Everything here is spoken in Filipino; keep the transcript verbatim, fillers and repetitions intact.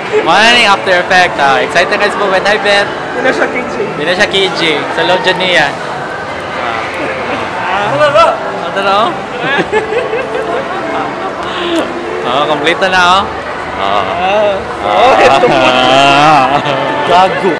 Ano na yung after effect? Ah, excited guys po with hi Bet. Hindi na siya K J. Hindi na siya K J. Sa loob dyan niya. Ano ba? Ano na oh? Oo, complete na oh. Oo. Oh, ito po. Gago.